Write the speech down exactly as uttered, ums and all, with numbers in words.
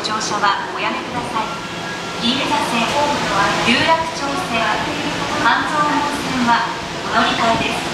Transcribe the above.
乗車はおやめください。銀座線、有楽町線、半蔵門線はお乗り換えです。